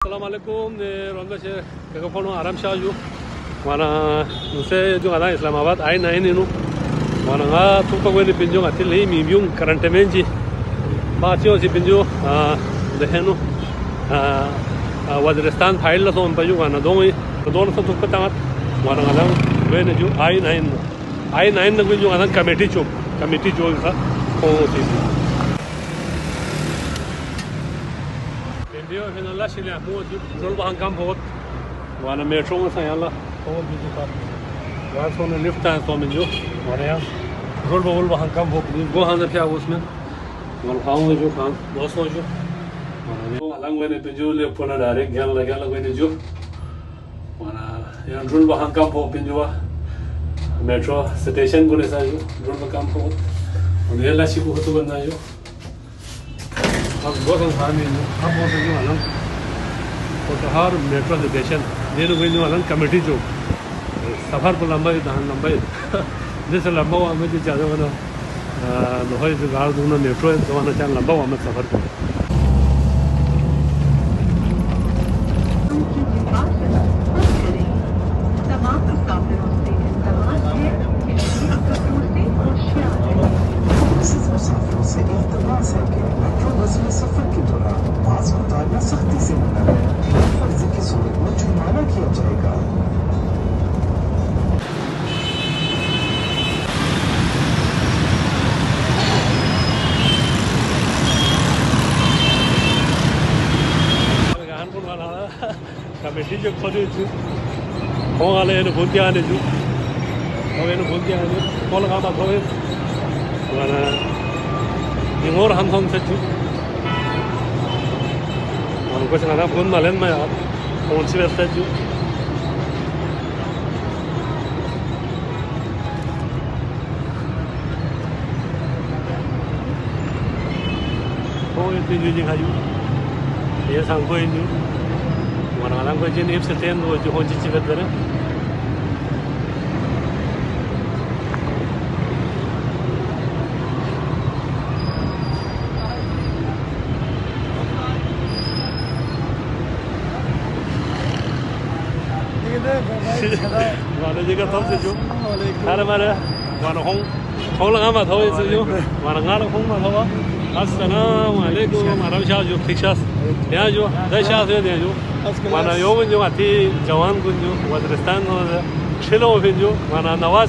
अस्सलामुअलैकुम रोंदा से कफनो आराम शाह जो वाना उसे जो आना इस्लामाबाद आई नहीं नीनु वाना तो कोई पिंजो आती ले मीम्यूं करंट में जी बातियों से पिंजो देहनो वज़ीरिस्तान फाइल ला तो हम पजू वाना दोनों सब तो पता मत वाना आना वे ने जो आई नाइन ने जो आना कमेटी जो था वो थी Dia kena lah sini aku jual bahan kampot, wana metro macam yang lah, kamu bisa tak? Wah, soalnya lift tan so menju, wana yang jual bahan kampot, gua hanya pihak usme, wana kamu juga kan, bos juga, wana ni, alang wene penju le puna direct, gala wene juga, wana yang jual bahan kampot penju metro station guna saja, jual bahan kampot, wana yang lah sih gua tu benda juga. अब बहुत आसानी है अब बहुत जो अलग और हर metro station देर कोई जो अलग कमेटी जो सफ़र पर लंबा ही दहान लंबा ही जैसे लंबा हुआ हमें जो ज़्यादा वाला लोहे जो गाड़ दूना मेट्रो है तो वाला चाहे लंबा हुआ हमें सफ़र पर कमेटी जो खोली थी वो वाले ने बोल दिया ने जो वो ने बोल दिया ने कॉल का बात होए वाला निमोर हम से जो और कुछ ना फोन मालन में यार कौन सी व्यवस्था जो वो इतनी जो दिखाई ये सांगो इन wana ko jeni ipse ten do jo honji ci vedere wana jiga tom se jo ara mara wana hong la ma thoi se jo wana ngala hong ma thawa assalamu alaikum aram shah jo fikshas ya jo da shah se de jo वाना यो बन जो आती जवान गुन जो वज़ीरिस्तान हो शिलो बन जो वाना नवाज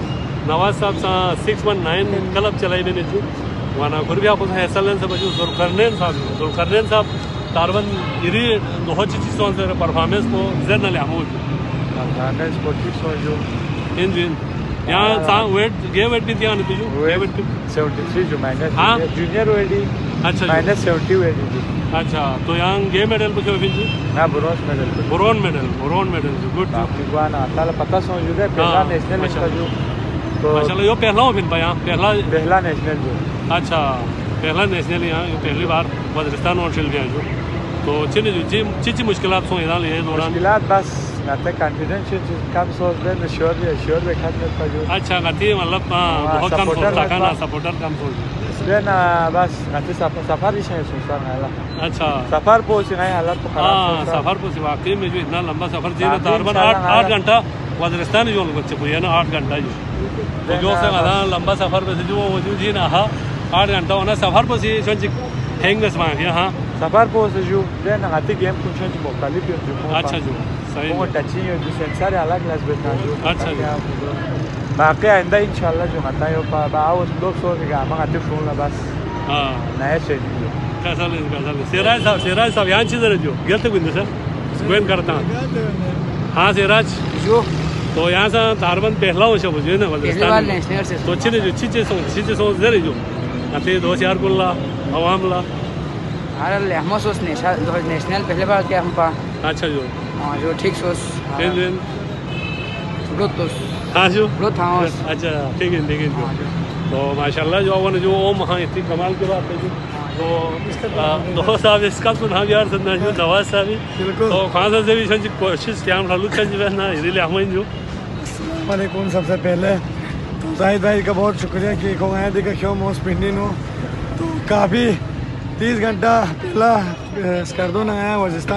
साहब सा 619 क्लब चलाई मैंने जो वाना गुरबिया को हैसलन से बजू जुल्करनैन साहब तारवन इरी बहुत चीज़ से परफॉर्मेंस को ज़रना ले आमूल गाना स्पोर्टिव सो जो इन यहाँ सा वेट भी दिया ना तुझे वेट 73 जो माइनस जूनियर वेट अच्छा माइनस 70 वेट अच्छा तो यहाँ गेम मेडल पूछो फिर ना ब्रोंज मेडल गुड गुआना ताला पता सो जो है पहला नेशनल का जो तो माशाल्लाह यो पहला हो फिर भाई यहाँ पहला नेशनल जो अच्छा पहला नेशनल यहाँ ये पहली बार वज़ीरिस्तान और शिल गया जो तो चिन्ह जो चीज़ मुश्किलात सो इधर ये दौरान मुश्किलात बस नाते कॉन्फिडेंस कम सोच दे न श्योर देखा था जो अच्छा गति मतलब बहुत कम सोचता का ना सपोर्टर कम सोच ना बस नाते सफर ही है सोचता ना अच्छा सफर पहुंच गए हालत तो खराब सफर पहुंच वाकई में जो इतना लंबा सफर जीना तारबन 8 घंटा वज़ीरिस्तान जो बच्चे को ये ना 8 घंटा जो से आधा लंबा सफर पे जो जी ना 8 घंटा होना सफर पर से हैंग बस मार हां सफर पहुंच जो देन आती गेम कुछ मुख्तलिफ जो अच्छा जो सही वो टचिंग जो सेंसर अलग क्लास बेचना जो अच्छा बाकी आइंदा इंशाल्लाह जो आता है बाव लोग सो के हम आते फोन बस हां नया से कैसा सिराज साहब यहाँ चीज़ जो गिरते बिंदु सर गोइन करता हाँ सिराज जो तो यहाँ से तारबन पहला हो सब जो ना वज़ीरिस्तान तो चीज़ सो जरे जो आते 2000 गुल्ला अवामला अरे हम सोच नेशनल पहले बार क्या हम पा अच्छा जो हाँ जो ठीक सोच हाँ जो अच्छा ठीक है तो माशाल्लाह जो अवन जो ओम हाँ इतनी कमाल की बात है जो तो साहब इसका सुना यार सुनना जो नवाज साहब तो खान साहब से भी संजी कोशिश क्या हम हालत संजी बहना इधर हम जो वालेकुम सबसे पहले तो जाहिद भाई का बहुत शुक्रिया कि को आए देखा क्यों मोस्ट पिंडिन हो तो काफ़ी 30 घंटा पहला स्कर्दो ना आया वज़ीरिस्तान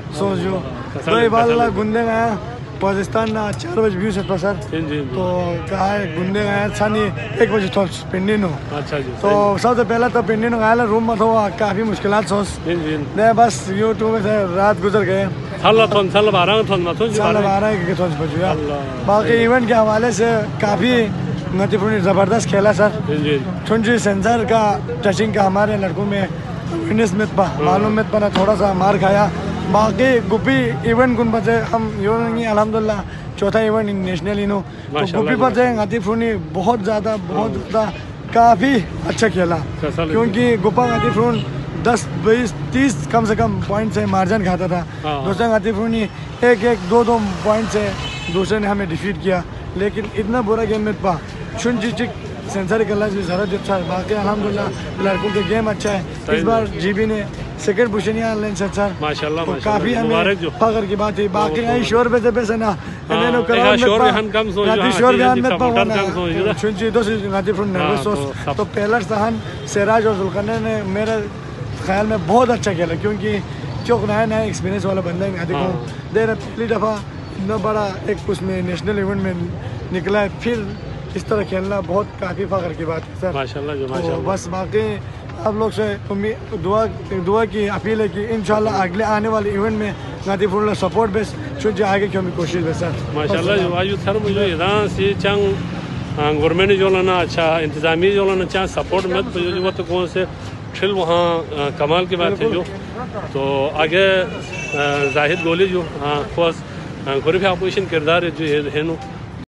सो जो दो बाल गुंदे गया पाकिस्तान ना 4 बजे व्यू से सर तो कहा है गुंदे गया सानी 1 बजे तो पिंडी नो अच्छा जी तो सबसे पहले तो पिंडी नो आया रूम में तो काफ़ी मुश्किलात सोच नहीं बस यूट्यूब से रात गुजर गए साल 12 के बजे बाकी इवेंट के हवाले से काफ़ी नतीफुनी ज़बरदस्त खेला सर छुंजी सेंसर का टचिंग का हमारे लड़कों में अवेयरनेस में मालूम में पना थोड़ा सा मार खाया बाकी गुप्पी इवेंट कुन बचे हम योनी अल्हम्दुलिल्लाह चौथा इवेंट नेशनल इनो तो गुप्पी बचे नतीफुनी बहुत ज़्यादा काफ़ी अच्छा खेला क्योंकि गुप्पा नतीफुन 10, 20, 30 कम से कम पॉइंट से मार्जिन खाता था दूसरा नतीफुनी 1, 2 पॉइंट से दूसरे ने हमें डिफीट किया लेकिन इतना बुरा गेम में पा छुंजी चिक सेंसर के अल्लाह से ज़रूरत अच्छा है बाकी अल्हम्दुलिल्लाह लड़कों के गेम अच्छा है इस बार जीबी ने सेकंड पोजीशन ऑनलाइन सर माशाल्लाह तो काफ़ी हमें फख्र की बात है बाकी यही शोर पे पैसे ना इन्हें करार में शोर बयान में पाना छुंजी दो से गाती फ्रंट नर्वस तो पहला सहन सिराज और जुल्करनैन ने मेरे ख्याल में बहुत अच्छा खेला क्योंकि चौक नया एक्सपीरियंस वाला बंदा है देखो देर पहली दफ़ा इतना बड़ा एक उसमें नेशनल इवेंट में निकला है फिर इस तरह खेलना बहुत काफ़ी फख्र की बात है सर माशाल्लाह तो बस बाकी आप लोग से उम्मीद दुआ की अपील है कि इंशाल्लाह अगले आने वाले इवेंट में नातीफुल्ला सपोर्ट बेस चुज आगे की हमें कोशिश है सर माशाल्लाह वायु सर मुझे इरान से चंग गवर्नमेंट जो ना अच्छा इंतजामी जो ना अच्छा सपोर्ट में तो जो तो कौन से फिल वहाँ कमाल की बात है जो तो आगे जाहिद गोली जो फर्स्ट गोरी अपोजिशन किरदार जो है